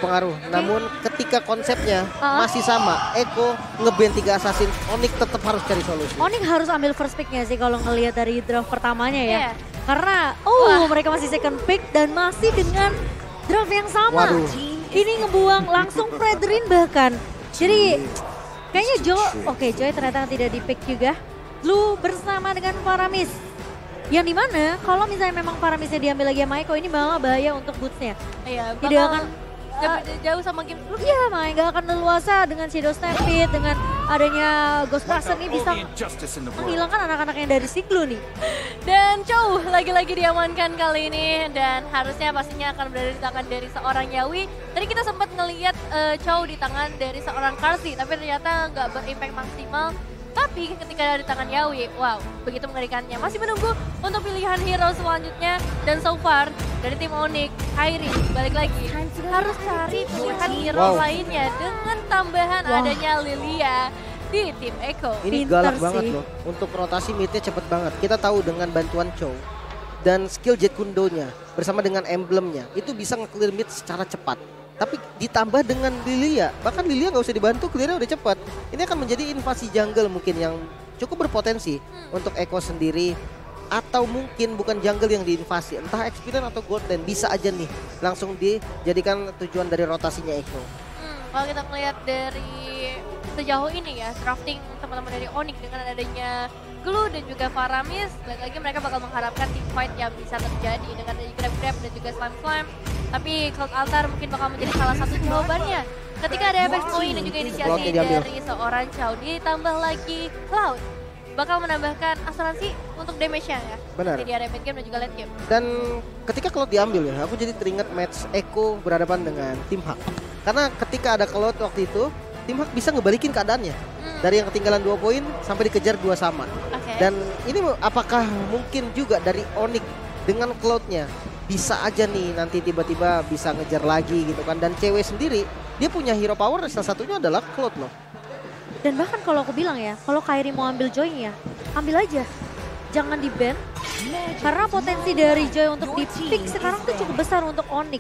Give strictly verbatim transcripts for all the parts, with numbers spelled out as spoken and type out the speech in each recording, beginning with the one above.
berpengaruh. Namun ketika konsepnya uh. masih sama, Eko nge-ban tiga assassin, Onyx tetap harus cari solusi. Onyx harus ambil first pick-nya sih kalau ngelihat dari draft pertamanya ya. Yeah. Karena oh Wah. mereka masih second pick dan masih dengan draft yang sama. Waduh. Ini ngebuang langsung Fredrin bahkan. Jadi kayaknya Jo, oke okay, Joy ternyata tidak di pick juga. Blue bersama dengan Faramis. Yang dimana kalau misalnya memang Faramisnya diambil lagi sama Eko, ini malah bahaya untuk bootsnya. Iya, Tidak akan gak beda jauh sama game sebelumnya. Iya, main gak akan leluasa dengan Shadow Stampede, dengan adanya Ghost Person ini bisa menghilangkan anak-anak yang dari Siglu nih. Dan Chow lagi-lagi diamankan kali ini dan harusnya pastinya akan berada di tangan dari seorang Yawi. Tadi kita sempat ngelihat uh, Chow di tangan dari seorang Karsi, tapi ternyata nggak berimpact maksimal. Tapi ketika di tangan Yawi, wow, begitu mengerikannya. Masih menunggu untuk pilihan hero selanjutnya. Dan so far, dari tim Onyx, Kairi balik lagi harus cari pilihan hero wow. lainnya dengan tambahan wow. adanya Lilia di tim Eko. Ini Pinter galak sih. banget loh. Untuk rotasi midnya cepet banget. Kita tahu dengan bantuan Chow dan skill Jet Kundonya bersama dengan emblemnya, itu bisa nge-clear mid secara cepat. Tapi ditambah dengan Lilia, bahkan Lilia nggak usah dibantu, clearnya udah cepat. Ini akan menjadi invasi jungle mungkin yang cukup berpotensi hmm. untuk Eko sendiri. Atau mungkin bukan jungle yang diinvasi, entah Experience atau Golden, bisa aja nih langsung dijadikan tujuan dari rotasinya Eko. Hmm, kalau kita melihat dari sejauh ini ya, drafting teman-teman dari Onyx dengan adanya Glue dan juga Faramis, lagi-lagi mereka bakal mengharapkan team fight yang bisa terjadi dengan adanya Grab-Grab dan juga Slime-Slime. Tapi Cloud Altar mungkin bakal menjadi salah satu jawabannya. Ketika ada efek point dan juga inisiasi dari seorang Chow, ditambah lagi Cloud, bakal menambahkan asuransi untuk damage-nya ya. Benar. Jadi ada mid game dan juga late game. Dan ketika Cloud diambil ya, aku jadi teringat match Eko berhadapan dengan tim Hak. Karena ketika ada Cloud waktu itu, tim Hak bisa ngebalikin keadaannya. Hmm. Dari yang ketinggalan dua poin sampai dikejar dua sama. Okay. Dan ini apakah mungkin juga dari Onyx dengan Cloud-nya bisa aja nih nanti tiba-tiba bisa ngejar lagi gitu kan. Dan cewek sendiri dia punya hero power, salah satunya adalah Cloud loh. Dan bahkan kalau aku bilang ya, kalau Kairi mau ambil Joy-nya, ambil aja. Jangan di-ban. Karena potensi dari Joy untuk di-pick sekarang tuh cukup besar untuk Onyx.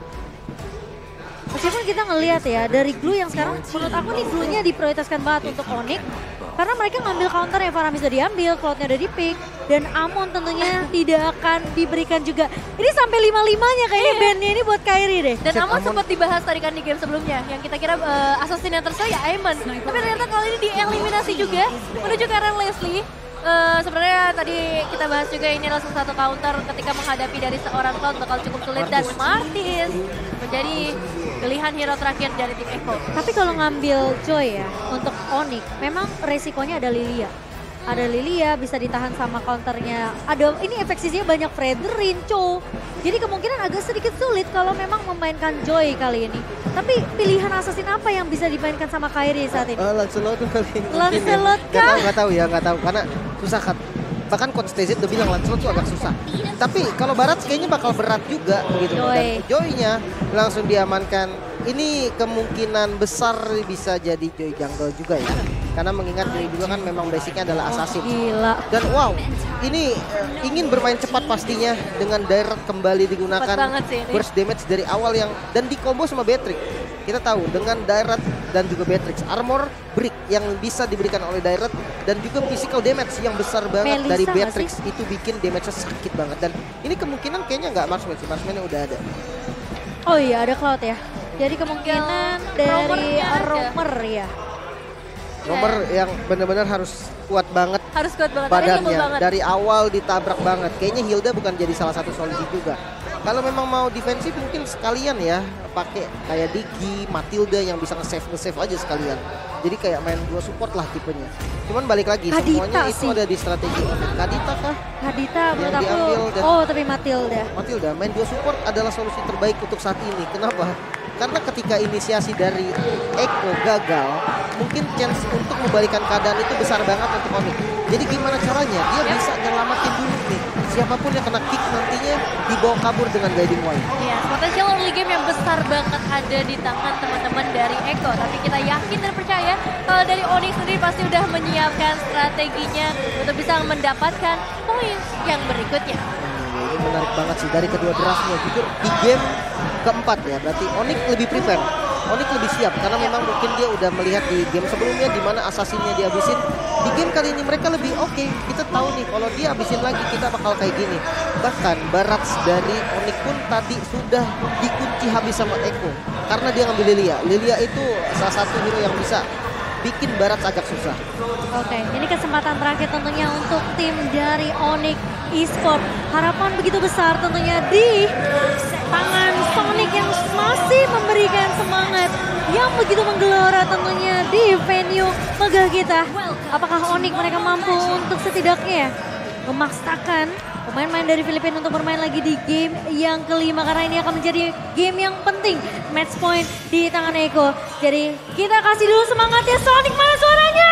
Meskipun kita ngelihat ya, dari Glue yang sekarang menurut aku nih Glue-nya diprioritaskan banget untuk Onyx. Karena mereka ngambil counter yang Faramis udah diambil, Cloud-nya udah di-pick. Dan Amon tentunya tidak akan diberikan juga. Ini sampai lima-limanya kayaknya iya. ban-nya ini buat Kairi deh. Dan Amon sempat dibahas tadi kan di game sebelumnya. Yang kita kira uh, assassin yang tersedia ya Aemon. Tapi ternyata kali ini dieliminasi juga menuju ke Ren Leslie. Uh, sebenarnya tadi kita bahas juga ini adalah salah satu counter ketika menghadapi dari seorang Cloud bakal cukup sulit. Dan Martis menjadi pilihan hero terakhir dari tim Eko. Tapi kalau ngambil Joy ya untuk Onyx, memang resikonya ada Lilia. Ada Lilia bisa ditahan sama counternya. Ada ini efek sisinya banyak Fredrin, Chow. Jadi kemungkinan agak sedikit sulit kalau memang memainkan Joy kali ini. Tapi pilihan assassin apa yang bisa dimainkan sama Kairi saat ini? Uh, Lancelot kali ini. Lancelot ya. kah? Gak tahu, gak tahu ya, gak tahu karena susah kan. Bahkan Coach Tezit udah bilang Lancelot tuh agak susah. Tapi kalau Barat kayaknya bakal berat juga begitu. Joy. Dan Joy-nya langsung diamankan. Ini kemungkinan besar bisa jadi Joy jungle juga ya. Karena mengingat Joy juga kan memang basicnya adalah assassin. Gila. Dan wow, ini ingin bermain cepat pastinya dengan direct kembali digunakan burst damage dari awal yang dan di combo sama Beatrix. Kita tahu dengan direct dan juga Beatrix armor brick yang bisa diberikan oleh direct dan juga physical damage yang besar banget Melissa dari Beatrix itu bikin damage-nya sakit banget. Dan ini kemungkinan kayaknya nggak marksman sih, marksman-nya udah ada. Oh iya ada Cloud ya. Jadi kemungkinan dari Romer ya. Romer yang benar-benar harus kuat banget. Harus kuat banget. Badannya banget. dari awal ditabrak banget. Kayaknya Hilda bukan jadi salah satu solusi juga. Kalau memang mau defensif mungkin sekalian ya pakai kayak Digi, Matilda yang bisa nge-save nge-save aja sekalian. Jadi kayak main dua support lah tipenya. Cuman balik lagi Hadita semuanya itu sih. ada di strategi. Hadita kah? Hadita menurut Yang aku. diambil dan- Oh tapi Matilda. Matilda main dua support adalah solusi terbaik untuk saat ini. Kenapa? Karena ketika inisiasi dari Eko gagal, mungkin chance untuk membalikan keadaan itu besar banget untuk Onyx. Jadi gimana caranya? Dia Yep. bisa nyelamatin dulu nih. Siapapun yang kena kick nantinya dibawa kabur dengan guiding wire. Iya, potensial early game yang besar banget ada di tangan teman-teman dari Eko. Tapi kita yakin dan percaya kalau dari Onyx sendiri pasti udah menyiapkan strateginya untuk bisa mendapatkan poin yang berikutnya. Ini menarik banget sih dari kedua draftnya. Jujur di game keempat ya, berarti Onyx lebih prepare. Onyx lebih siap karena memang mungkin dia udah melihat di game sebelumnya di mana assassinnya dihabisin. Di game kali ini mereka lebih oke. Okay, kita tahu nih kalau dia habisin lagi kita bakal kayak gini. Bahkan Barats dari Onyx pun tadi sudah dikunci habis sama Eko karena dia ngambil Lilia. Lilia itu salah satu hero yang bisa bikin Barats agak susah. Oke, ini kesempatan terakhir tentunya untuk tim dari Onyx Esports. Harapan begitu besar tentunya di tangan Sonic yang masih memberikan semangat yang begitu menggelora tentunya di venue megah kita. Apakah Onyx mereka mampu untuk setidaknya memaksakan pemain-pemain dari Filipina untuk bermain lagi di game yang kelima, karena ini akan menjadi game yang penting. Match point di tangan Eko. Jadi kita kasih dulu semangatnya Sonic, mana suaranya?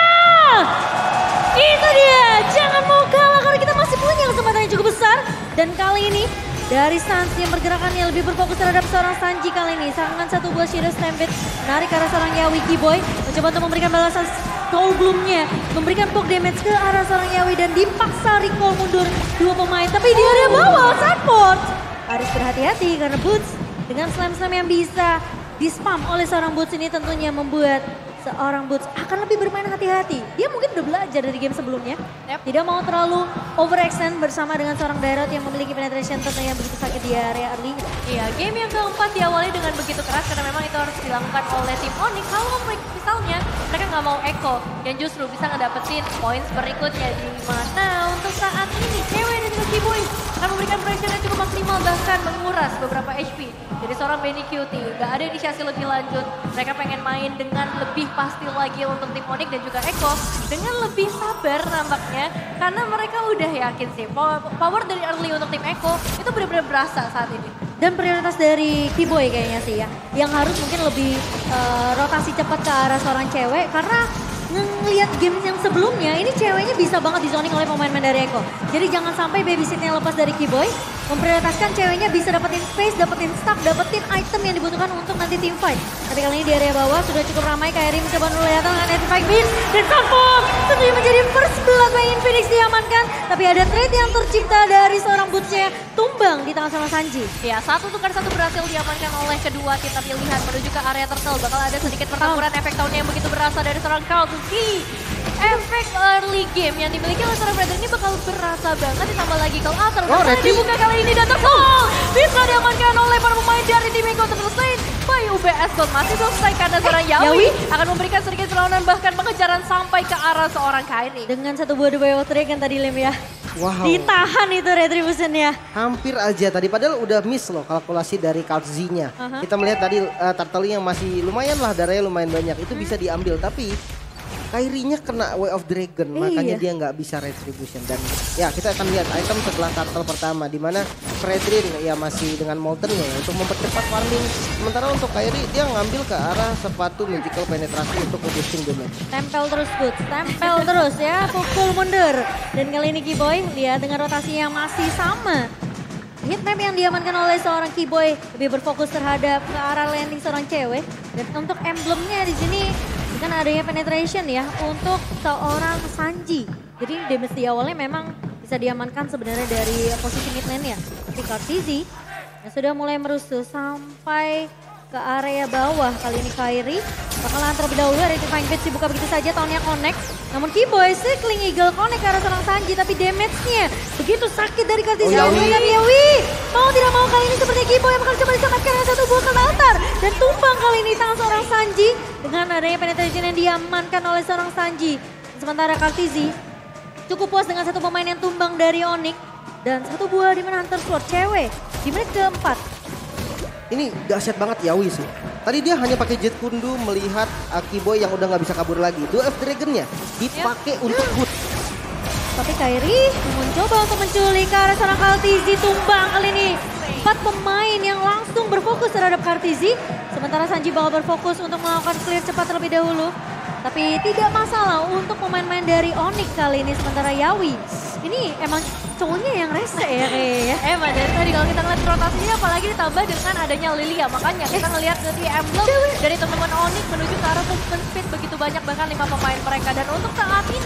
Itu dia, jangan mau kalah karena kita masih punya kesempatan yang cukup besar. Dan kali ini dari Sans yang pergerakannya lebih berfokus terhadap seorang Sanji kali ini. Serangan satu buah Shadow Stampede menarik ke arah seorang Yawi. Kiboy mencoba untuk memberikan balasan Soul Bloom-nya, memberikan poke damage ke arah seorang Yawi dan dipaksa recall mundur dua pemain. Tapi di area bawah Sunport harus berhati-hati karena Boots dengan slam-slam yang bisa di-spam oleh seorang Boots ini tentunya membuat seorang Boots akan lebih bermain hati-hati. Dia mungkin udah belajar dari game sebelumnya. Yep. Tidak mau terlalu overextend bersama dengan seorang Dairot yang memiliki penetration tentunya yang begitu sakit di area early. Iya, game yang keempat diawali dengan begitu keras karena memang itu harus dilakukan oleh tim Onyx. Kalau misalnya mereka nggak mau Eko yang justru bisa ngedapetin poin berikutnya, di mana untuk saat ini cewek dan juga Kiboy akan memberikan pressure yang cukup maksimal, bahkan menguras beberapa H P dari seorang Benny Cutie. Gak ada inisiasi lebih lanjut, mereka pengen main dengan lebih pasti lagi untuk tim Onyx dan juga Eko dengan lebih sabar nampaknya, karena mereka udah yakin sih power dari early untuk tim Eko itu benar-benar berasa saat ini. Dan prioritas dari Kiboy kayaknya sih ya, yang harus mungkin lebih uh, rotasi cepat ke arah seorang cewek, karena ngelihat game yang sebelumnya ini ceweknya bisa banget dizoning oleh pemain-pemain dari Eko. Jadi jangan sampai babysitnya lepas dari Kiboy, memprioritaskan ceweknya bisa dapetin space, dapetin stack, dapetin item yang dibutuhkan untuk nanti team fight. Tapi kali ini di area bawah sudah cukup ramai, Kairi mencoba melihat dengan anti-fight beat dan Sunpok tentunya menjadi first blood by Infinix diamankan. Tapi ada trade yang tercipta dari seorang Bootsnya tumbang di tangan sama Sanji. Ya, satu tukar satu berhasil diamankan oleh kedua tim, tapi lihat menuju ke area turtle bakal ada sedikit pertempuran oh. efek tahunnya yang begitu berasa dari seorang Kaltuski. Efek early game yang dimiliki oleh seorang Brother ini bakal berasa banget, ditambah lagi kalau Alter oh, dibuka kali ini dan terpol bisa diamankan oleh para pemain dari tim Eko terselesai by U B S Gold. Masih belum selesai karena seorang Yawi, Yawi akan memberikan sedikit perlawanan bahkan pengejaran sampai ke arah seorang Kairi. Dengan satu buah The Way of Dragon tadi Lem ya. Wow. Ditahan itu Retribution-nya. Hampir aja tadi, padahal udah miss loh kalkulasi dari Kaltz-nya. Uh-huh. Kita melihat tadi uh, Turtle yang masih lumayan lah, darahnya lumayan banyak. Itu hmm. bisa diambil, tapi Kairinya kena Way of Dragon, eh, makanya iya. dia nggak bisa Retribution. Dan ya kita akan lihat item setelah Turtle pertama, di mana Fredrin ya masih dengan Moltennya ya, untuk mempercepat farming. Sementara untuk Kairi dia ngambil ke arah sepatu Magical Penetrasi untuk boosting damage. Tempel terus Boots, tempel terus ya, pukul mundur. Dan kali ini Kiboy lihat dengan rotasi yang masih sama. Hitmap yang diamankan oleh seorang Kiboy lebih berfokus terhadap ke arah landing seorang cewek. Dan untuk emblemnya di sini kan adanya penetration ya untuk seorang Sanji. Jadi damage di awalnya memang bisa diamankan sebenarnya dari posisi mid lane ya. Tapi Kartizi yang sudah mulai merusuh sampai ke area bawah. Kali ini Kairi bakalan terlebih dahulu, ada Divine Page dibuka begitu saja, tahunnya connect. Namun Kiboy Circling Eagle connect ke arah seorang Sanji, tapi damage-nya begitu sakit dari Kartizi. Oh, Yawi. Yawi mau tidak mau kali ini seperti Kiboy yang bakal coba diselamatkan dengan satu buah kan altar. Dan tumbang kali ini tangan seorang Sanji dengan adanya penetration yang diamankan oleh seorang Sanji. Sementara Kartizi cukup puas dengan satu pemain yang tumbang dari Onyx. Dan satu buah di mana Hunter Sword cewek di menit keempat. Ini dahsyat banget Yawi sih. Tadi dia hanya pakai Jet Kundu melihat uh, Kiboy yang udah nggak bisa kabur lagi. Dua F Dragonnya dipakai yep. untuk boot. Tapi Kairi mencoba untuk menculik ke arah seorang Kartizi, tumbang kali ini. Empat pemain yang langsung berfokus terhadap Kartizi. Sementara Sanji bakal berfokus untuk melakukan clear cepat terlebih dahulu. Tapi tidak masalah untuk pemain-pemain dari Onyx kali ini. Sementara Yawi ini emang cowoknya yang rese ya kayaknya. Emang dari tadi kalau kita ngeliat rotasinya apalagi ditambah dengan adanya Lilia. Makanya kita ngeliat dari emblem dari teman-teman Onyx menuju ke arah movement speed begitu banyak, bahkan lima pemain mereka. Dan untuk saat ini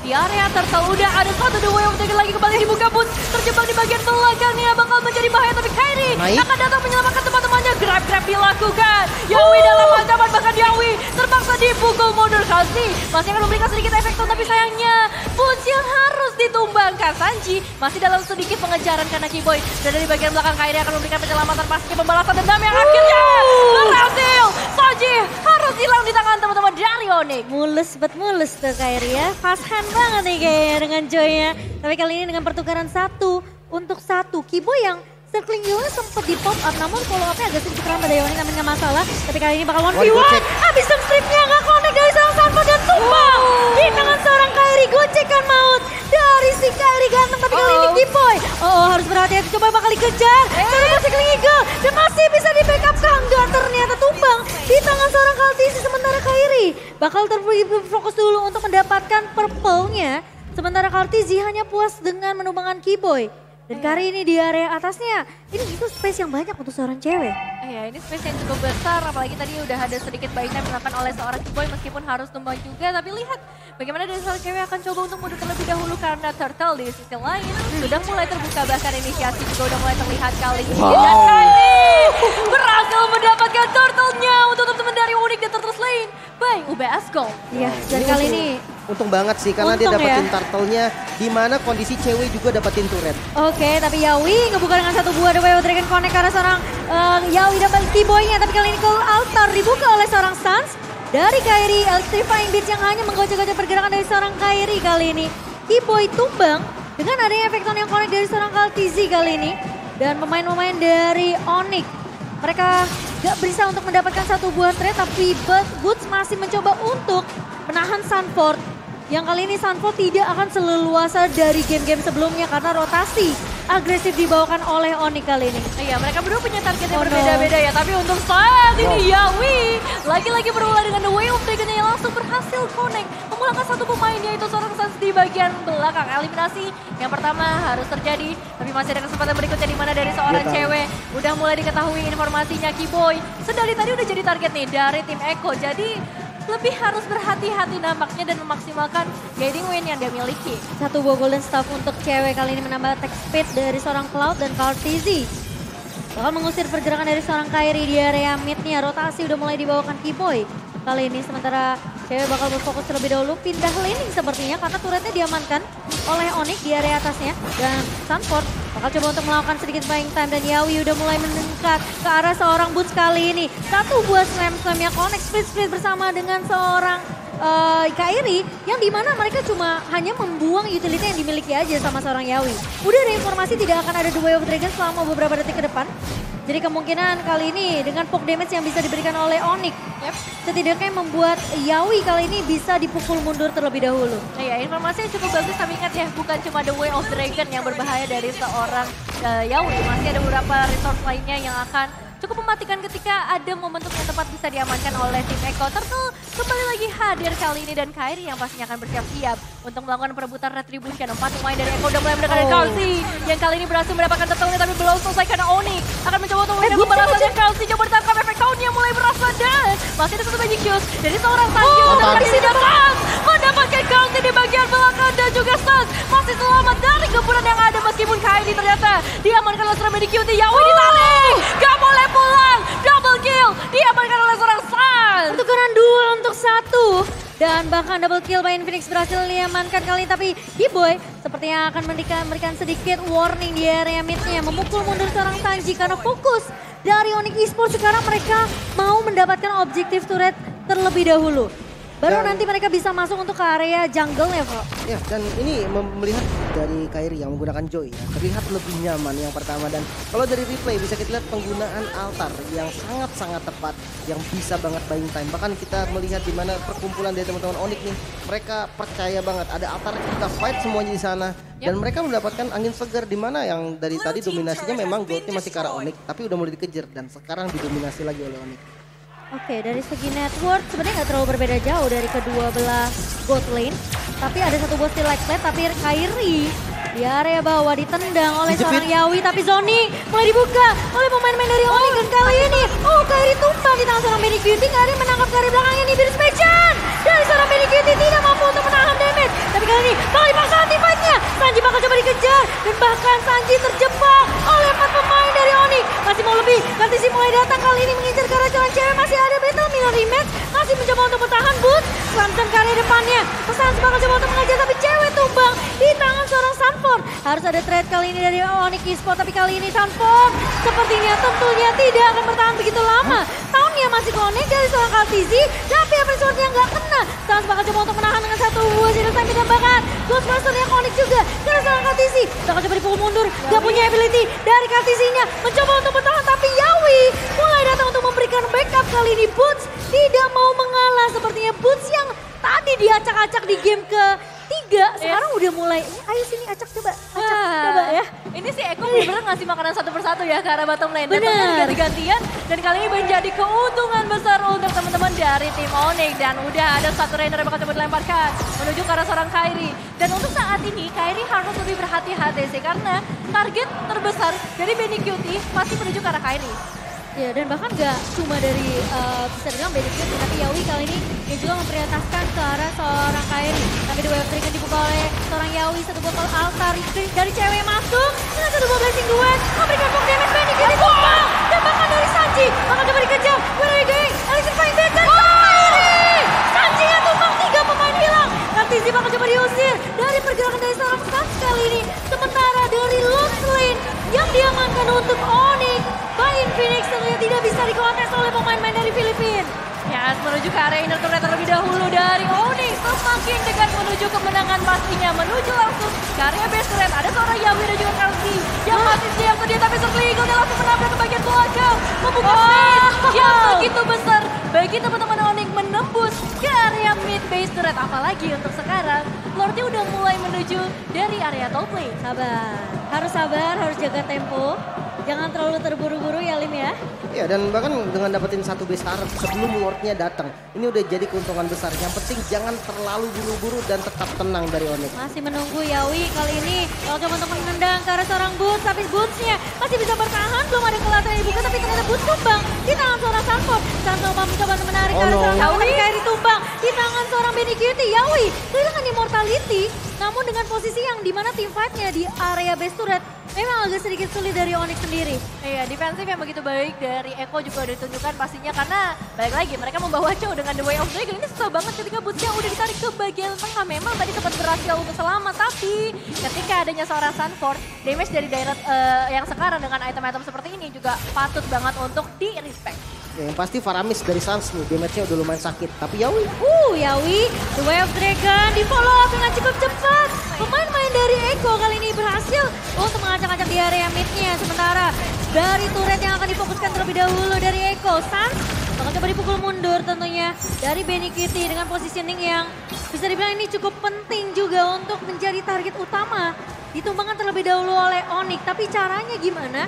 di area turtle. Udah ada satu The Way of Dragon lagi kembali dibuka pun terjebak di bagian belakangnya, bakal menjadi bahaya, tapi Kairi Naik. akan datang menyelamatkan teman-temannya. Grab-grab dilakukan. Yawi dalam ancaman, bahkan Yawi terpaksa dipukul mundur. Kalsi masih akan memberikan sedikit efek tone, tapi sayangnya Boots yang harus ditumbangkan. Sanji masih dalam sedikit pengejaran karena Kiboy dan dari bagian belakang Kairi akan memberikan penyelamatan pasca pembalasan dendam yang akhirnya berhasil. Sanji harus hilang di tangan teman-teman dari Onyx. Mulus bet mulus tuh Kairi ya. Fast hand banget nih kayaknya dengan Joy-nya. Tapi kali ini dengan pertukaran satu untuk satu. Kiboy yang circling Yola sempat di pop up, namun follow up-nya agak sedikit ramah dari Onyx, tapi nggak masalah. Tapi kali ini bakal one v one. Habis jump strip-nya nggak connect dari seorang Sanford dan tumbang di tangan seorang Kairi. Gocekan maut dari si Kairi ganteng, tapi kali ini Kiboy. Oh, oh harus berhati-hati, coba bakal dikejar. Terus circling Eagle dan masih bisa di backup kang, dan ternyata tumbang di tangan seorang Kaltisi. Sementara Kairi bakal terfokus dulu untuk mendapatkan purple-nya. Sementara Kaltisi hanya puas dengan menumbangkan Kiboy. Dan kali ini di area atasnya, ini itu space yang banyak untuk seorang cewek. Iya, ini space yang cukup besar, apalagi tadi udah ada sedikit buying time dilakukan oleh seorang Kiboy meskipun harus tumbang juga. Tapi lihat bagaimana dari seorang cewek akan coba untuk mundur terlebih dahulu karena Turtle di sisi lain sudah mulai terbuka, bahkan inisiasi juga udah mulai terlihat kali ini. Wow. Dan kali berhasil mendapatkan Turtle-nya untuk teman-teman dari Onyx dan Turtles lain. Baik, U B S Gold. Iya, dan kali ini untung banget sih karena dia untung dapetin ya. turtle-nya, di mana kondisi cewek juga dapetin turret. Oke, tapi Yawi ngebuka dengan satu buah The Way of Dragon connect karena seorang uh, Yawi dapat Kiboy-nya. Tapi kali ini Call Altar dibuka oleh seorang Sans dari Kairi. Electrifying Beats yang hanya menggocek-gocek pergerakan dari seorang Kairi kali ini. Kiboy tumbang dengan adanya efek tone yang connect dari seorang Kaltizi kali ini. Dan pemain-pemain dari Onyx, mereka gak bisa untuk mendapatkan satu buah trade, tapi Boots masih mencoba untuk menahan Sanford. Yang kali ini Sanford tidak akan seleluasa dari game-game sebelumnya karena rotasi agresif dibawakan oleh Onyx kali ini. Iya, mereka berdua punya target yang Oh, no. berbeda-beda ya, tapi untuk saat ini Yawi lagi-lagi berulah dengan The Way of Dragon yang langsung berhasil connect, memulangkan satu pemain yaitu seorang Sans di bagian belakang. Eliminasi yang pertama harus terjadi, tapi masih ada kesempatan berikutnya di mana dari seorang Dia tahu. cewek udah mulai diketahui informasinya. Kiboy sedari tadi udah jadi target nih dari tim Echo, jadi lebih harus berhati-hati nampaknya dan memaksimalkan guiding win yang dia miliki. Satu buah golden staff untuk cewek kali ini menambah attack speed dari seorang Cloud dan Kaltizi. Bakal mengusir pergerakan dari seorang Kairi di area midnya. Rotasi udah mulai dibawakan Kiboy kali ini. Sementara cewek bakal berfokus terlebih dahulu pindah laning sepertinya karena turretnya diamankan oleh Onyx di area atasnya. Dan Sanford bakal coba untuk melakukan sedikit buying time dan Yawi udah mulai mendekat ke arah seorang Boots kali ini. Satu buah slam-slam yang connect split-split bersama dengan seorang uh, Kairi yang dimana mereka cuma hanya membuang utility yang dimiliki aja sama seorang Yawi. Udah ada informasi tidak akan ada The Way of Dragon selama beberapa detik ke depan. Jadi kemungkinan kali ini dengan poke damage yang bisa diberikan oleh Onyx, Yep. setidaknya membuat Yawi kali ini bisa dipukul mundur terlebih dahulu. Iya, informasinya cukup bagus, tapi ingat ya, bukan cuma The Way of Dragon yang berbahaya dari seorang uh, Yawi. Masih ada beberapa resource lainnya yang akan cukup mematikan ketika ada momentum yang tepat bisa diamankan oleh tim Echo. Turtle kembali lagi hadir kali ini dan Kairi yang pastinya akan bersiap-siap untuk melakukan perebutan retribution. Empat pemain dari Echo udah mulai mendekati Oh. Kalsi yang kali ini berhasil mendapatkan turtle-nya tapi belum selesai karena Onyx akan mencoba untuk memberikan Eh, Boots, pembalasan Boots. dan Kalsi coba ditangkap, efek tahunnya mulai berasa dan masih ada satu magic Qs dari seorang Sanji Oh, untuk mantap. di sini Sans mendapatkan Kalsi di bagian belakang dan juga Sans masih selamat dari gempuran yang ada meskipun Kairi ternyata diamankan oleh seorang magic Q. Yawi ditarik, gak boleh pulang, double kill diamankan oleh seorang Sans. Pertukaran dua untuk satu. Dan bahkan double kill by Infinix berhasil diamankan kali ini. Tapi Kiboy sepertinya akan memberikan, memberikan sedikit warning di area midnya. Memukul mundur seorang Sanji karena fokus dari Onyx Esports. Sekarang mereka mau mendapatkan objektif turret terlebih dahulu. Baru Dan- nanti mereka bisa masuk untuk ke area jungle ya, Bro. Ya, dan ini mem- melihat dari Kairi yang menggunakan Joy ya, terlihat lebih nyaman yang pertama. Dan kalau dari replay bisa kita lihat penggunaan altar yang sangat-sangat tepat, yang bisa banget buying time. Bahkan kita melihat di mana perkumpulan dari teman-teman Onyx nih, mereka percaya banget ada altar, kita fight semuanya di sana. Dan mereka mendapatkan angin segar di mana yang dari tadi dominasinya memang goldnya masih ke arah Onyx, tapi udah mulai dikejar dan sekarang didominasi lagi oleh Onyx. Oke, dari segi network sebenarnya nggak terlalu berbeda jauh dari kedua belah bot lane. Tapi ada satu buah select plate, tapi Kairi di area bawah ditendang oleh Dijepit. seorang Yawi. Tapi Zoni mulai dibuka oleh pemain-pemain dari Onyx. Dan kali ini, oh Kairi tumbang di tangan seorang Medic Beauty. Kairi menangkap Kairi belakangnya nih, Beer Special. Dari seorang Medic Beauty tidak mampu untuk menahan damage. Tapi kali ini bahkan Sanji terjebak oleh empat pemain dari Onyx. Masih mau lebih, Kartisi mulai datang kali ini mengincar ke arah jalan cewek. Masih ada Battle Mirror Rematch, masih mencoba untuk bertahan Boots. Slamson ke arah depannya, Sans bakal coba untuk mengajar tapi cewek tumbang di tangan seorang Sanford. Harus ada trade kali ini dari Onyx Esports, tapi kali ini Sanford sepertinya tentunya tidak akan bertahan begitu lama. Tahunnya masih connect dari seorang Kartisi, tapi apa swordnya nggak kena. Sans bakal coba untuk menahan dengan satu buah sinar sampai tembakan. Ghostbuster yang connect juga dari seorang Kartisi. Bakal coba dipukul mundur, nggak punya ability dari Kartisinya. Mencoba untuk bertahan tapi Yawi mulai datang untuk memberikan backup. Kali ini Boots tidak mau mengalah. Sepertinya Boots yang tadi diacak-acak di game ketiga sekarang yes. udah mulai, ayo sini acak coba, acak Wah, coba ya. Ini sih Eko bener-bener ngasih makanan satu persatu ya ke arah bottom lane. Bener. Datangnya ganti-gantian dan kali ini menjadi keuntungan besar untuk teman-teman dari tim Onyx. Dan udah ada satu Rainer yang bakal coba dilemparkan menuju ke arah seorang Kairi. Dan untuk saat ini Kairi harus lebih berhati-hati sih karena target terbesar dari Benny Cutie pasti menuju ke arah Kairi. Ya, dan bahkan gak cuma dari uh, bisa dibilang Benny Cutie, tapi Yawi kali ini dia juga memprioritaskan ke arah seorang Kairi. Tapi di wave trick dibuka oleh seorang Yawi, satu botol altar dari cewek masuk dengan satu buah blessing duet, memberikan block damage. Benny Cutie tumbang dan bahkan dari Sanji bakal coba dikejar. Where are you going? Electrifying Death dan Kairi! Sanji yang tumbang, tiga pemain hilang. Kartisi bakal coba diusir dari pergerakan dari seorang Sans kali ini. Sementara dari Lost Lane yang diamankan untuk Onyx, Bain Phoenix tentunya tidak bisa dikontes oleh pemain-pemain dari Filipina. Ya, menuju ke arah inner turret terlebih dahulu dari Onyx. Semakin dekat menuju kemenangan pastinya. Menuju langsung ke area base turret. Ada seorang Yawi dan juga Kalsi yang masih siap sedia tapi Serklingo dia langsung menabrak ke bagian belakang. Membuka space yang begitu besar bagi teman-teman Onyx menembus ke area mid base turret. Apalagi untuk sekarang, Lordnya udah mulai menuju dari area top lane. Sabar, harus sabar, harus jaga tempo. Jangan terlalu terburu-buru ya Lim ya. Ya, dan bahkan dengan dapetin satu base turret sebelum Lordnya datang, ini udah jadi keuntungan besar. Yang penting jangan terlalu buru-buru dan tetap tenang dari Onyx. Masih menunggu Yawi kali ini. Kalau coba untuk menendang ke arah seorang Boots, tapi Bootsnya masih bisa bertahan. Belum ada kelihatan yang dibuka, tapi ternyata Boots tumbang di tangan seorang Sanford. Sanford mencoba untuk menarik ke arah Oh, no. seorang Yawi. Kairi tumbang di tangan seorang Benny Cutie. Yawi kehilangan immortality. Namun dengan posisi yang dimana team fight-nya di area base turret memang agak sedikit sulit dari Onyx sendiri. Iya, defensif yang begitu baik dari Eko juga udah ditunjukkan pastinya karena balik lagi mereka membawa Chow dengan The Way of Dragon. Ini susah banget ketika Bootsnya udah ditarik ke bagian tengah. Memang tadi sempat berhasil untuk selamat, tapi ketika adanya seorang Sanford, damage dari direct uh, yang sekarang dengan item-item seperti ini juga patut banget untuk di-respect. Ya, yang pasti Faramis dari Sans nih, damage-nya udah lumayan sakit. Tapi Yawi, Uh, Yawi, The Way of Dragon di follow up dengan cukup cepat. Pemain-pemain dari Eko kali ini berhasil untuk mengacak-acak di area mid-nya. Sementara dari turret yang akan difokuskan terlebih dahulu dari Eko, Sans bakal coba dipukul mundur tentunya dari Benny Cutie dengan positioning yang bisa dibilang ini cukup penting juga untuk menjadi target utama. Ditumbangkan terlebih dahulu oleh Onyx, tapi caranya gimana?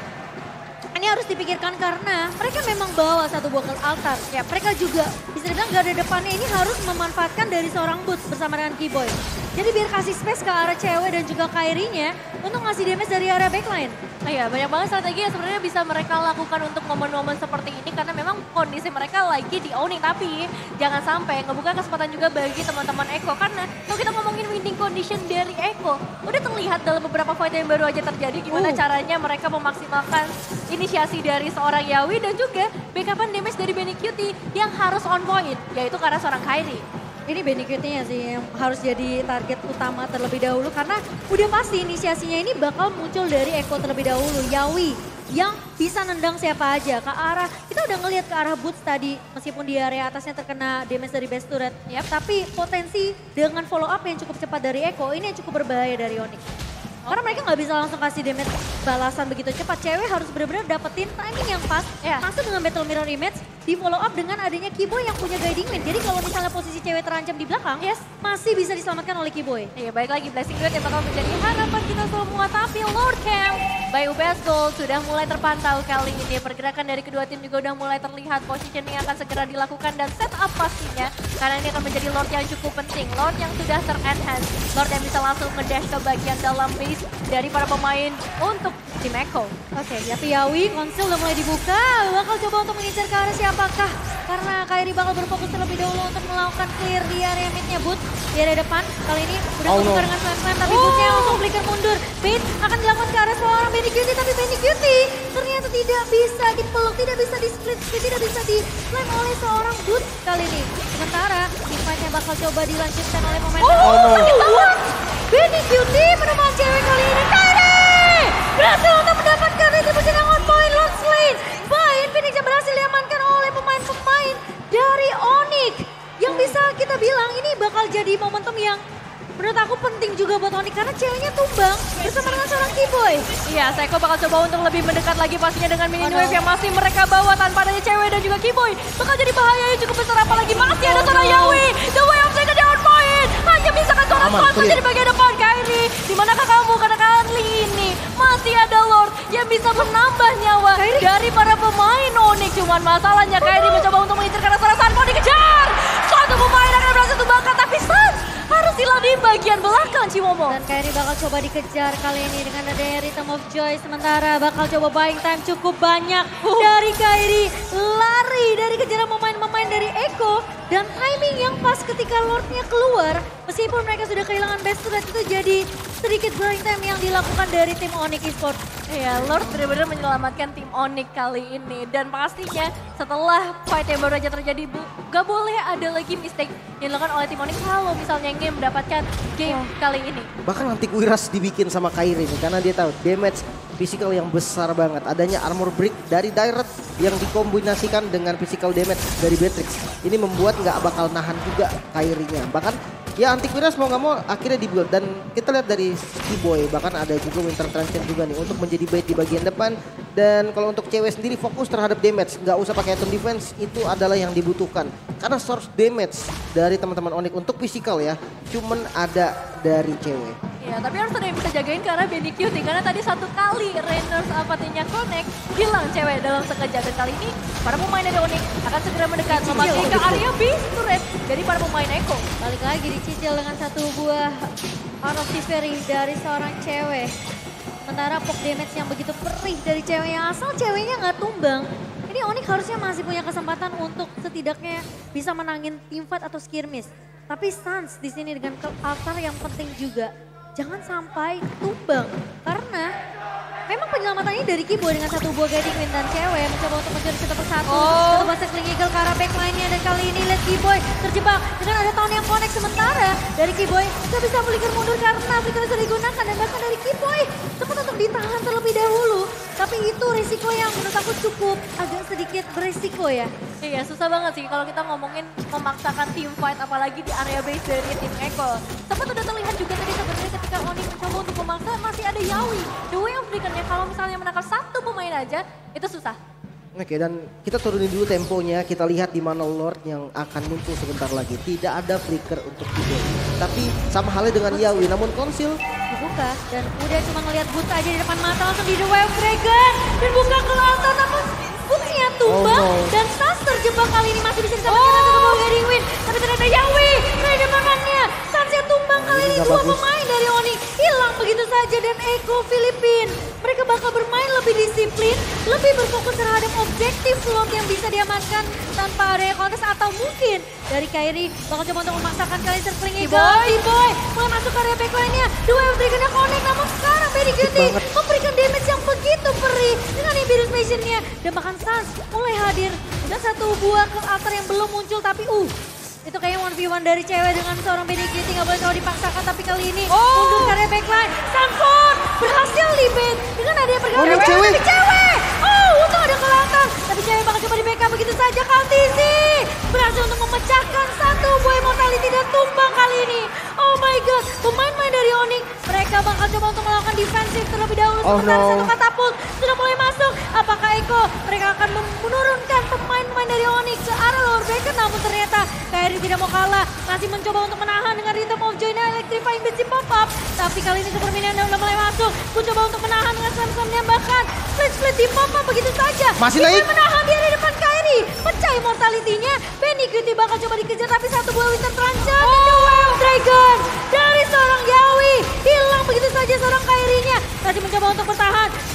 Ini harus dipikirkan karena mereka memang bawa satu buah altar. Ya, mereka juga bisa dibilang gak ada depannya ini harus memanfaatkan dari seorang Boots bersama dengan Keyboy. Jadi biar kasih space ke arah cewek dan juga Kairinya untuk ngasih damage dari area backline. Nah ya, banyak banget strategi yang sebenarnya bisa mereka lakukan untuk momen-momen seperti ini karena memang kondisi mereka lagi di owning. Tapi jangan sampai ngebuka kesempatan juga bagi teman-teman Eko karena kalau kita ngomongin winning condition dari Eko udah terlihat dalam beberapa fight yang baru aja terjadi gimana uh. caranya mereka memaksimalkan inisiasi dari seorang Yawi dan juga backupan damage dari Benny Cutie yang harus on point yaitu karena seorang Kairi. Ini Benny Cutie-nya sih yang harus jadi target utama terlebih dahulu karena udah pasti inisiasinya ini bakal muncul dari Eko terlebih dahulu. Yawi yang bisa nendang siapa aja ke arah, kita udah ngelihat ke arah Boots tadi meskipun di area atasnya terkena damage dari base turret. Yep. Tapi potensi dengan follow up yang cukup cepat dari Eko ini yang cukup berbahaya dari Onyx. Karena mereka nggak bisa langsung kasih damage balasan begitu cepat. Cewek harus benar-benar dapetin timing yang pas. Ya. Langsung dengan Battle Mirror Image di follow up dengan adanya Keyboy yang punya guiding lane. Jadi kalau misalnya posisi cewek terancam di belakang, yes, masih bisa diselamatkan oleh Keyboy. Iya, baik lagi Blessing Duet yang bakal menjadi harapan kita semua. Tapi Lord Camp by U B S Gold sudah mulai terpantau kali ini. Pergerakan dari kedua tim juga udah mulai terlihat. Positioning akan segera dilakukan dan setup pastinya. Karena ini akan menjadi Lord yang cukup penting. Lord yang sudah ter-enhance. Lord yang bisa langsung nge-dash ke bagian dalam base dari para pemain untuk tim Echo. Oke, tapi Yawi, konsil udah mulai dibuka. Bakal coba untuk mengincar ke arah siapakah? Karena Kairi bakal berfokus terlebih dahulu untuk melakukan clear di area midnya Boot. Di area depan, kali ini udah Oh, kebuka no. dengan slam-slam. Tapi Bootnya langsung flicker mundur. Bait akan dilakukan ke arah seorang Benny Cutie. Tapi Benny Cutie ternyata tidak bisa dipeluk, tidak bisa di split, tidak bisa di slam oleh seorang Boot kali ini. Sementara, teamfight-nya bakal coba dilanjutkan oleh pemain. Oh, no. sakit banget. Benny Cutie menemukan cewek kali ini. Kairi berhasil untuk mendapatkan retribusi yang on point. Lord Slane by Infinix yang berhasil diamankan oleh pemain-pemain dari Onyx. Yang bisa kita bilang ini bakal jadi momentum yang menurut aku penting juga buat Onyx karena ceweknya tumbang bersama dengan seorang Keyboy. Iya, Seiko bakal coba untuk lebih mendekat lagi pastinya dengan mini Oh, no. wave yang masih mereka bawa tanpa adanya cewek dan juga Keyboy. Bakal jadi bahaya yang cukup besar apalagi masih ada Oh, seorang no. Yawi. The way of second on point. Hanya bisa kan seorang Aman, Swan clear. menjadi bagian depan Kairi. Dimanakah kamu? Karena kali ini masih ada Lord yang bisa menambah nyawa dari para pemain Onyx. Cuman masalahnya Kairi mencoba untuk mengincar karena seorang Sun mau dikejar. Satu pemain akan berhasil tumbangkan tapi Sun harus hilang di bagian belakang Cimomo. Dan Kairi bakal coba dikejar kali ini dengan adanya Rhythm of Joy. Sementara bakal coba buying time cukup banyak dari Kairi. Lari dari kejaran pemain-pemain dari Echo. Dan timing yang pas ketika Lordnya keluar. Meskipun mereka sudah kehilangan best threat itu jadi sedikit buying time yang dilakukan dari tim Onyx Esports. Iya, Lord benar-benar menyelamatkan tim Onyx kali ini. Dan pastinya setelah fight yang baru aja terjadi, bu- gak boleh ada lagi mistake yang dilakukan oleh tim Onyx kalau misalnya ingin mendapatkan game kali ini. Bahkan nanti Kuiras dibikin sama Kairi nih karena dia tahu damage physical yang besar banget. Adanya armor break dari Direct yang dikombinasikan dengan physical damage dari Beatrix. Ini membuat nggak bakal nahan juga Kairinya. Bahkan ya anti Kuiras mau nggak mau akhirnya dibuild. Dan kita lihat dari Keyboy bahkan ada juga Winter Transition juga nih untuk menjadi bait di bagian depan. Dan kalau untuk cewek sendiri fokus terhadap damage. Nggak usah pakai item defense, itu adalah yang dibutuhkan. Karena source damage dari teman-teman Onyx untuk physical ya cuman ada dari cewek. Ya, tapi harus ada yang bisa jagain karena Benny Cutie. Karena tadi satu kali Rainers apatinya connect, hilang cewek dalam sekejap. Dan kali ini para pemain dari Onyx akan segera mendekat memasuki ke area base turret dari para pemain Echo. Balik lagi dicicil dengan satu buah Out of Thievery dari seorang cewek. Sementara pop damage yang begitu perih dari ceweknya, asal ceweknya nggak tumbang. Ini Onyx harusnya masih punya kesempatan untuk setidaknya bisa menangin teamfight atau skirmish. Tapi Sans di sini dengan ke- altar yang penting juga. Jangan sampai tumbang. Karena memang penyelamatannya dari Keyboy dengan satu buah guiding wind dan cewek mencoba untuk mencuri satu persatu. Oh. Satu bahasa Sling Eagle ke arah backline-nya dan kali ini lihat Keyboy terjebak dengan ada tahun yang connect sementara dari Keyboy gak bisa flicker mundur karena flicker sudah digunakan dan bahkan dari Keyboy sempat untuk ditahan terlebih dahulu. Tapi itu risiko yang menurut aku cukup agak sedikit berisiko ya. Iya, susah banget sih kalau kita ngomongin memaksakan team fight apalagi di area base dari tim Echo. Sempat udah terlihat juga tadi sebenarnya ketika Onyx mencoba untuk memaksa masih ada Yawi. The way of Flickernya kalau misalnya menangkap satu pemain aja itu susah. Oke, dan kita turunin dulu temponya. Kita lihat di mana Lord yang akan muncul sebentar lagi. Tidak ada flicker untuk Keyboy. Tapi sama halnya dengan Yawi, namun Konsil Dibuka dan udah cuma ngelihat Boots aja di depan mata langsung di The Wave Dragon. Dan buka ke altar namun Bootsnya tumbang Oh, no. dan Sans terjebak kali ini masih bisa diselamatkan dengan satu ball guiding win. Tapi ternyata Yawi dari depannya. Sansnya tumbang kali ini Nggak dua bagus. pemain dari Onyx hilang begitu saja dan Echo Filipin. Mereka bakal bermain lebih disiplin, lebih berfokus terhadap objektif slot yang bisa diamankan tanpa area kontes atau mungkin dari Kairi bakal coba untuk memaksakan kali circling Eagle. Keyboy. Keyboy mulai masuk ke area backline-nya. Dua yang Dragon-nya connect namun sekarang Benny Cutie banget. memberikan damage yang begitu perih dengan Ibirus Mission-nya. Dan bahkan Sans mulai hadir dan satu buah ke altar yang belum muncul tapi uh itu kayaknya one v one dari cewek dengan seorang Benny Cutie nggak boleh terlalu dipaksakan tapi kali ini Oh. mundur ke area backline. Sanford berhasil di bait dengan ada yang bergabung Oh, ini cewek. tapi cewek. Oh untung ada kelihatan tapi cewek bakal coba di backup begitu saja. Kaltizi berhasil untuk memecahkan satu buah mortality dan tumbang kali ini. Oh my god, pemain-pemain dari Onyx mereka bakal coba untuk melakukan defensif terlebih dahulu. Oh, Sementara no. satu katapult sudah mulai masuk. Apakah Eko mereka akan menurunkan pemain-pemain dari Onyx ke arah lower bracket namun ternyata Kairi tidak mau kalah. Masih mencoba untuk menahan dengan Rhythm of Joy dan Electrifying Beats di pop up. Tapi kali ini Super Minion udah mulai masuk. Mencoba untuk menahan dengan slam-slamnya bahkan split-split di pop up begitu saja. Masih Keyboy naik. menahan dia di depan Kairi. Pecah immortality-nya. Benny Cutie bakal coba dikejar tapi satu buah Winter Trancher. Oh. The Wild Dragon dari seorang Yawi. Hilang begitu saja seorang Kairinya. Masih mencoba untuk bertahan.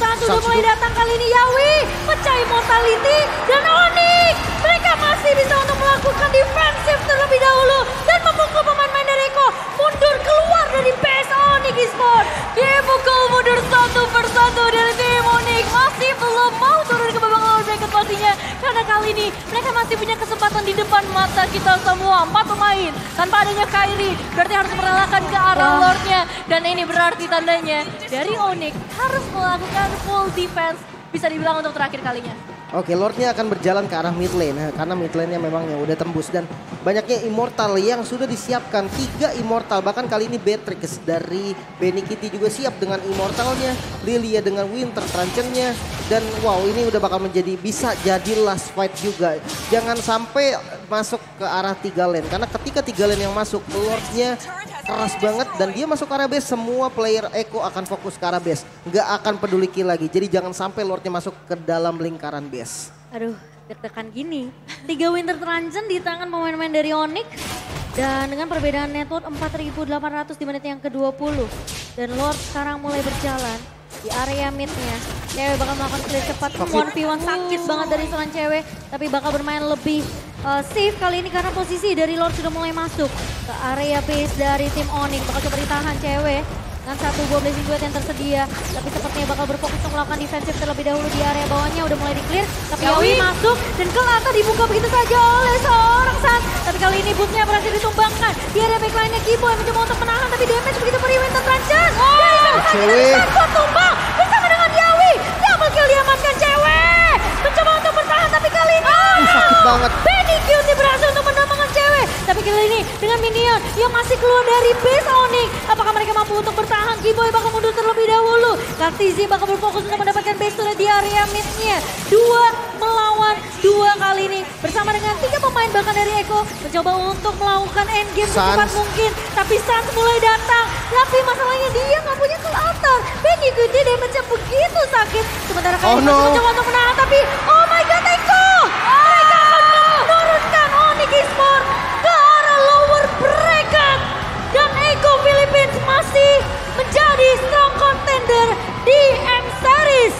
mulai datang kali ini Yawi, pecah Immortality dan Onyx. Mereka masih bisa untuk melakukan defensif terlebih dahulu dan memukul pemain-pemain dari Eko mundur keluar dari base Onyx Esports. Dipukul mundur satu persatu dari tim Onyx, masih belum mau turun ke babak lower bracket pastinya. Karena kali ini mereka masih punya kesempatan di depan mata kita semua. Empat pemain tanpa adanya Kairi, berarti harus merelakan ke arah Wah. Lordnya. Dan ini berarti tandanya dari Onyx harus melakukan full defense, bisa dibilang untuk terakhir kalinya. Oke, Lordnya akan berjalan ke arah mid lane nah, karena mid lane-nya memang yang udah tembus dan banyaknya immortal yang sudah disiapkan. Tiga immortal, bahkan kali ini Beatrix dari Benny Kitty juga siap dengan immortalnya, Lilia dengan Winter Truncheon-nya, dan wow ini udah bakal menjadi bisa jadi last fight juga. Jangan sampai masuk ke arah tiga lane karena ketika tiga lane yang masuk Lordnya keras banget dan dia masuk ke arah base, semua player Eko akan fokus ke arah base, nggak akan peduli kill lagi. Jadi jangan sampai Lordnya masuk ke dalam lingkaran base. Aduh, deg-degan gini. Tiga Winter Truncheon di tangan pemain-pemain dari Onyx. Dan dengan perbedaan network empat ribu delapan ratus di menit yang ke dua puluh. Dan Lord sekarang mulai berjalan di area midnya. Cewek bakal melakukan clear cepat. one v one sakit banget dari seorang cewek. Tapi bakal bermain lebih uh, safe kali ini karena posisi dari Lord sudah mulai masuk ke area base dari tim Onyx. Bakal coba ditahan cewek dengan satu buah blazing duet yang tersedia. Tapi sepertinya bakal berfokus untuk melakukan defensif terlebih dahulu di area bawahnya. Udah mulai di clear. Tapi Yawi masuk dan kelata dibuka begitu saja oleh seorang San. Tapi kali ini bootnya berhasil ditumbangkan. Di area backline-nya Kibo yang mencoba untuk menahan. Tapi damage begitu beri Winter Truncheon. Dari sana cewek. San tumbang bersama dengan Yawi. Double kill diamankan cewek. Mencoba untuk bertahan tapi kali ini. Uh, sakit banget. Benny Cutie berhasil untuk mendapatkan cewek. Tapi kali ini dengan minion yang masih keluar dari base Onyx. Apakah mereka mampu untuk bertahan? Kiboy bakal mundur terlebih dahulu. Kartizi bakal berfokus untuk mendapatkan base turret di area midnya. Dua melawan dua kali ini. Bersama dengan tiga pemain bahkan dari Eko. Mencoba untuk melakukan endgame secepat mungkin. Tapi Sans mulai datang. Tapi masalahnya dia nggak punya kelatar. Benny Cutie damage-nya begitu sakit. Sementara kali Oh, ini no. masih mencoba untuk menahan. Tapi oh my god Eko. Mereka akan menurunkan Onyx Esports ke arah lower bracket. Dan Eko Philippines masih menjadi strong contender di M-Series.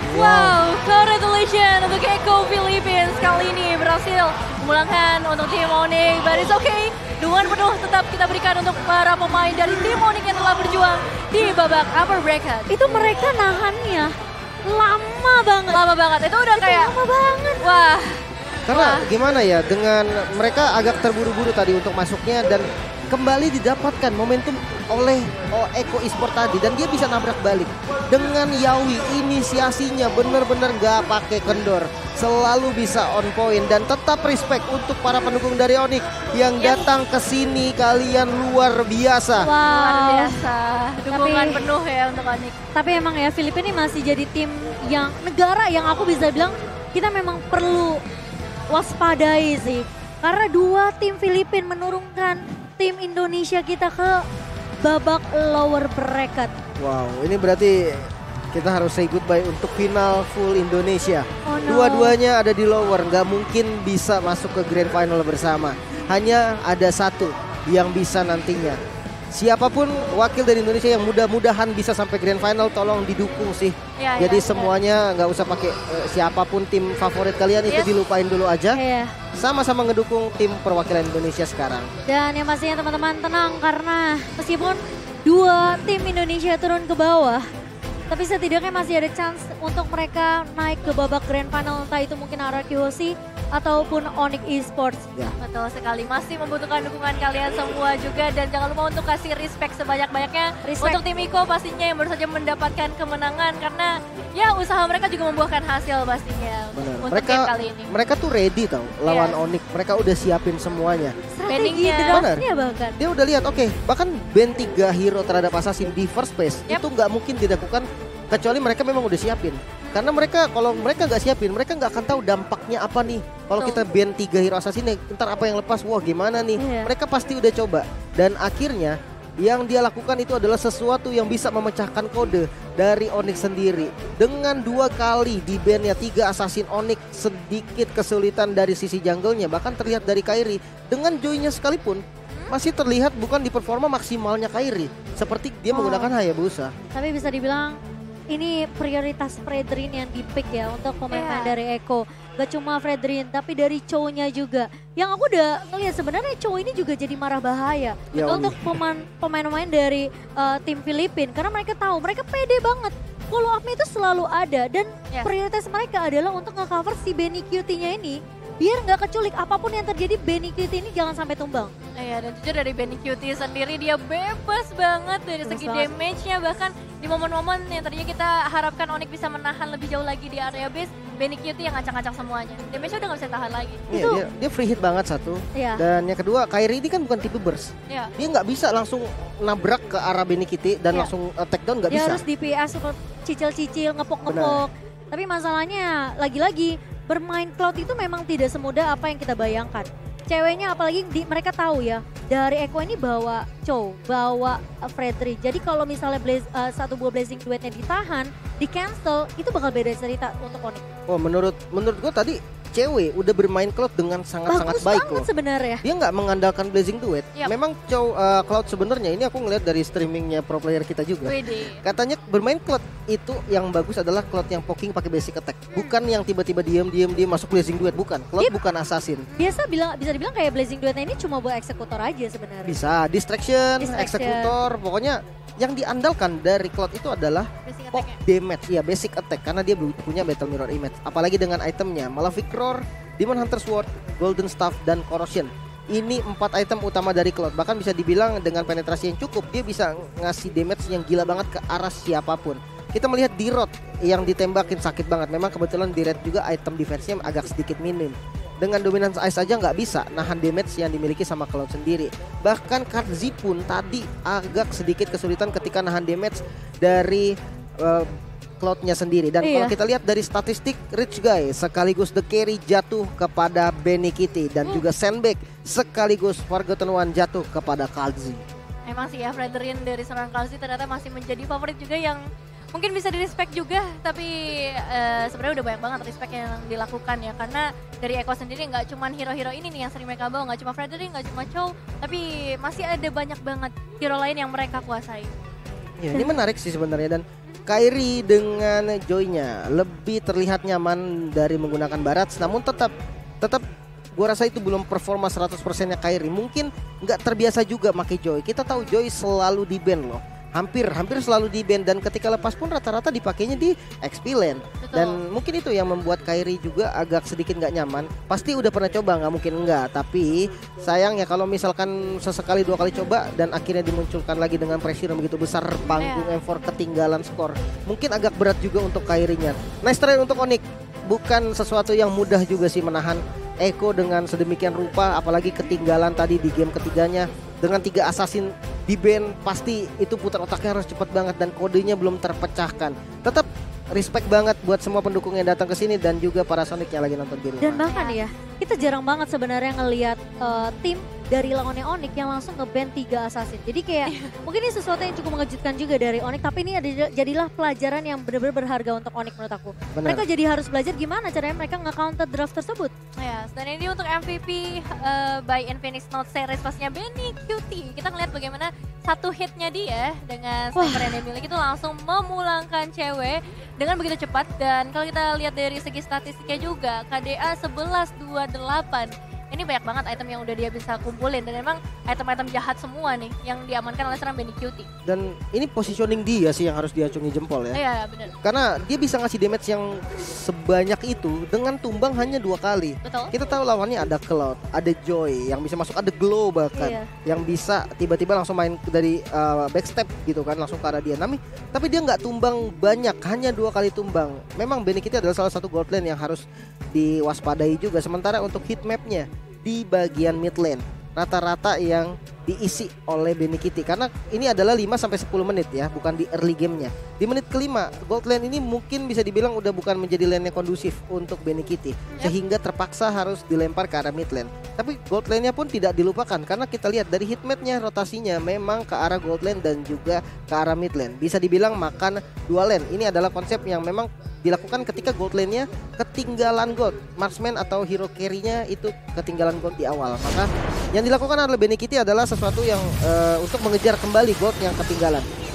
Wow, congratulations untuk Eko Philippines kali ini berhasil memulangkan untuk tim Onyx. But it's okay, dukungan penuh tetap kita berikan untuk para pemain dari tim Onyx yang telah berjuang di babak upper bracket. Itu mereka nahannya lama banget. Lama banget, itu udah kayak lama banget. Wah. Karena gimana ya, dengan mereka agak terburu-buru tadi untuk masuknya dan kembali didapatkan momentum oleh oh, Eko Esport tadi dan dia bisa nabrak balik. Dengan Yawi inisiasinya bener-bener gak pakai kendor, selalu bisa on point dan tetap respect untuk para pendukung dari Onyx yang datang ke sini. Kalian luar biasa. Wow. Luar biasa. Dukungan Tapi- penuh ya untuk Onyx. Tapi emang ya Filipina ini masih jadi tim yang negara yang aku bisa bilang kita memang perlu waspadai sih. Karena dua tim Filipina menurunkan tim Indonesia kita ke babak lower bracket. Wow, ini berarti kita harus say goodbye untuk final full Indonesia. Oh no. Dua-duanya ada di lower, nggak mungkin bisa masuk ke grand final bersama. Hanya ada satu yang bisa nantinya. Siapapun wakil dari Indonesia yang mudah-mudahan bisa sampai grand final, tolong didukung sih. Ya, Jadi ya, semuanya nggak usah pakai eh, siapapun tim favorit kalian itu Yes. dilupain dulu aja. Iya. Sama-sama ngedukung tim perwakilan Indonesia sekarang. Dan yang pastinya teman-teman tenang karena meskipun dua tim Indonesia turun ke bawah, tapi setidaknya masih ada chance untuk mereka naik ke babak grand final, entah itu mungkin R R Q O C ataupun Onyx Esports. Ya. Betul sekali, masih membutuhkan dukungan kalian semua juga dan jangan lupa untuk kasih respect sebanyak-banyaknya Respect. untuk tim Iko pastinya yang baru saja mendapatkan kemenangan karena ya usaha mereka juga membuahkan hasil pastinya Benar. untuk Mereka game kali ini. mereka tuh ready tau lawan Yes. Onyx. Mereka udah siapin semuanya. Strategi Banningnya. draftnya bahkan. Dia udah lihat, oke, bahkan band tiga hero terhadap assassin di first place Yep. itu nggak mungkin dilakukan kecuali mereka memang udah siapin. Karena mereka kalau mereka nggak siapin, mereka nggak akan tahu dampaknya apa nih. Kalau Betul. kita band tiga hero assassin, ntar apa yang lepas, wah gimana nih. Iya. Mereka pasti udah coba. Dan akhirnya yang dia lakukan itu adalah sesuatu yang bisa memecahkan kode dari Onyx sendiri. Dengan dua kali di bandnya tiga assassin Onyx, sedikit kesulitan dari sisi jungle-nya. Bahkan terlihat dari Kairi. Dengan joy-nya sekalipun, masih terlihat bukan di performa maksimalnya Kairi. Seperti dia Oh. menggunakan Hayabusa. Tapi bisa dibilang ini prioritas Fredrin yang di pick ya untuk pemain-pemain Iya. dari Eko. Gak cuma Fredrin tapi dari Chow-nya juga. Yang aku udah ngeliat sebenarnya Chow ini juga jadi marah bahaya Ya, untuk pemain- pemain-pemain dari uh, tim Filipina. Karena mereka tahu mereka pede banget. Follow up-nya itu selalu ada dan Yes. prioritas mereka adalah untuk nge-cover si Benny Cutie-nya ini. Biar nggak keculik apapun yang terjadi Benny Cutie ini jangan sampai tumbang. Iya, dan jujur dari Benny Cutie sendiri dia bebas banget dari Bebas segi banget. damage-nya, bahkan di momen-momen yang tadinya kita harapkan Onyx bisa menahan lebih jauh lagi di area base, Benny Cutie yang ngacak-ngacak semuanya. Damage-nya udah gak bisa tahan lagi. Iya, Itu- dia, dia free hit banget satu. Iya. Dan yang kedua, Kairi ini kan bukan tipe burst. Ya, Dia nggak bisa langsung nabrak ke arah Benny Kitty dan Iya. langsung uh, take down nggak Dia bisa. harus D P S, cicil-cicil, ngepok-ngepok. Tapi masalahnya lagi-lagi bermain Cloud itu memang tidak semudah apa yang kita bayangkan. Ceweknya apalagi di, mereka tahu ya dari Eko ini bawa Chow, bawa uh, Fredri. Jadi kalau misalnya Blaze, uh, satu buah Blazing Duetnya ditahan, di cancel itu bakal beda cerita untuk Onyx. Oh, menurut menurut gua tadi cewek udah bermain Cloud dengan sangat-sangat Bagus baik banget loh. sebenarnya. Dia nggak mengandalkan Blazing Duet. Yap. Memang Chow uh, Cloud sebenarnya ini aku ngeliat dari streamingnya pro player kita juga. Wede. Katanya bermain Cloud itu yang bagus adalah Cloud yang poking pakai basic attack, bukan yang tiba-tiba diam-diam dia masuk Blazing Duet, bukan. Cloud Dia- bukan assassin. Biasa bilang bisa dibilang kayak Blazing Duetnya ini cuma buat eksekutor aja sebenarnya. Bisa distraction, Distraction. eksekutor, pokoknya yang diandalkan dari Cloud itu adalah Basic pop attack-nya. damage, ya basic attack karena dia bu- punya Battle Mirror Image. Apalagi dengan itemnya Malefic Roar, Demon Hunter Sword, Golden Staff, dan Corrosion. Ini empat item utama dari Cloud. Bahkan bisa dibilang dengan penetrasi yang cukup, dia bisa ngasih damage yang gila banget ke arah siapapun. Kita melihat D-Rod yang ditembakin sakit banget. Memang kebetulan D-Rod juga item defense-nya agak sedikit minim. Dengan Dominance Ice aja nggak bisa nahan damage yang dimiliki sama Cloud sendiri. Bahkan Kartzi pun tadi agak sedikit kesulitan ketika nahan damage dari uh, Cloud-nya sendiri. Dan Iya. kalau kita lihat dari statistik, Rich Guy sekaligus The Carry jatuh kepada Benny Kitty. Dan juga Sandbag sekaligus Forgotten One jatuh kepada Kartzi. Emang sih ya, Fredrin dari seorang Kalsi ternyata masih menjadi favorit juga yang mungkin bisa di respect juga, tapi eh, sebenarnya udah banyak banget respect yang dilakukan ya, karena dari Eko sendiri nggak cuma hero-hero ini nih yang sering mereka bawa, nggak cuma Fredrin, nggak cuma Chow, tapi masih ada banyak banget hero lain yang mereka kuasai. Ya, ini menarik sih sebenarnya. Dan Kairi dengan Joy-nya lebih terlihat nyaman dari menggunakan Barats, namun tetap tetap gua rasa itu belum performa seratus persen-nya Kairi. Mungkin nggak terbiasa juga pakai Joy. Kita tahu Joy selalu di ban loh. Hampir hampir selalu di ban, dan ketika lepas pun rata-rata dipakainya di X P lane. Betul. Dan mungkin itu yang membuat Kairi juga agak sedikit nggak nyaman. Pasti udah pernah coba, nggak mungkin enggak. Tapi sayangnya kalau misalkan sesekali dua kali coba dan akhirnya dimunculkan lagi dengan pressure yang begitu besar, panggung Iya. M empat ketinggalan skor, mungkin agak berat juga untuk Kairinya. Nice try untuk Onyx. Bukan sesuatu yang mudah juga sih menahan Eko dengan sedemikian rupa, apalagi ketinggalan tadi di game ketiganya dengan tiga assassin di ban. Pasti itu putar otaknya harus cepat banget dan kodenya belum terpecahkan. Tetap respect banget buat semua pendukung yang datang ke sini dan juga para Sonic yang lagi nonton di rumah. Dan bahkan ya, kita jarang banget sebenarnya ngelihat uh, tim dari lawannya Onyx yang langsung nge-ban tiga assassin. Jadi kayak mungkin ini sesuatu yang cukup mengejutkan juga dari Onyx, tapi ini ada, jadilah pelajaran yang benar-benar berharga untuk Onyx menurut aku. Benar. Mereka jadi harus belajar gimana caranya mereka nge-counter draft tersebut. Ya, dan ini untuk M V P uh, by Infinix Note Series pasnya Benny Cutie. Kita ngeliat bagaimana satu hitnya dia dengan sniper yang dia miliki itu langsung memulangkan cewek dengan begitu cepat. Dan kalau kita lihat dari segi statistiknya juga, K D A sebelas dua delapan. Ini banyak banget item yang udah dia bisa kumpulin, dan memang item-item jahat semua nih yang diamankan oleh seorang Benny Cutie. Dan ini positioning dia sih yang harus diacungi jempol ya. Iya, benar. Karena dia bisa ngasih damage yang sebanyak itu dengan tumbang hanya dua kali. Betul. Kita tahu lawannya ada Cloud, ada Joy yang bisa masuk, ada Glow bahkan Iya. yang bisa tiba-tiba langsung main dari uh, backstep gitu kan, langsung ke arah dia. Tapi, tapi dia nggak tumbang banyak, hanya dua kali tumbang. Memang Benny Kitty adalah salah satu gold lane yang harus diwaspadai juga. Sementara untuk hit mapnya di bagian mid lane rata-rata yang diisi oleh Benny Kitty, karena ini adalah lima sampai sepuluh menit ya, bukan di early gamenya. Di menit kelima gold lane ini mungkin bisa dibilang udah bukan menjadi lane yang kondusif untuk Benny Kitty, sehingga terpaksa harus dilempar ke arah mid lane. Tapi gold lane-nya pun tidak dilupakan, karena kita lihat dari hitmap-nya rotasinya memang ke arah gold lane dan juga ke arah mid lane. Bisa dibilang makan dua lane. Ini adalah konsep yang memang dilakukan ketika gold lane-nya ketinggalan gold, marksman atau hero carry-nya itu ketinggalan gold di awal. Maka yang dilakukan oleh Benny Kitty adalah sesuatu yang uh, untuk mengejar kembali gold yang ketinggalan.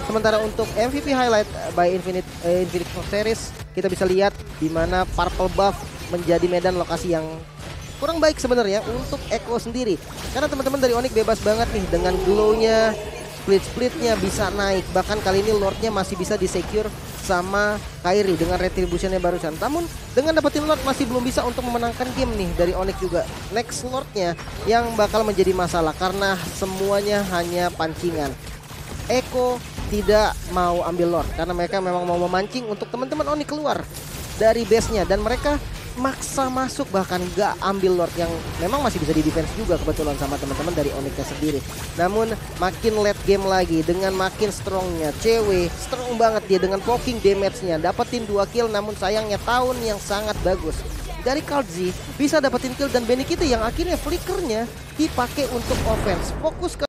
Sementara untuk M V P highlight by Infinite eh, Infinite Series, kita bisa lihat di mana Purple Buff menjadi medan lokasi yang kurang baik sebenarnya untuk Echo sendiri. Karena teman-teman dari Onyx bebas banget nih dengan glow-nya, split-splitnya bisa naik. Bahkan kali ini Lordnya masih bisa di-secure sama Kairi dengan retributionnya barusan. Namun dengan dapetin Lord masih belum bisa untuk memenangkan game nih dari Onyx juga. Next Lordnya yang bakal menjadi masalah karena semuanya hanya pancingan. Echo tidak mau ambil Lord karena mereka memang mau memancing untuk teman-teman Onyx keluar dari base-nya, dan mereka maksa masuk bahkan gak ambil Lord yang memang masih bisa di defense juga kebetulan sama teman-teman dari Onyx sendiri. Namun makin late game lagi dengan makin strongnya C W, strong banget dia dengan poking damage-nya, dapetin dua kill. Namun sayangnya tahun yang sangat bagus dari Kalzi bisa dapetin kill, dan Benny kita yang akhirnya flickernya dipakai untuk offense. Fokus ke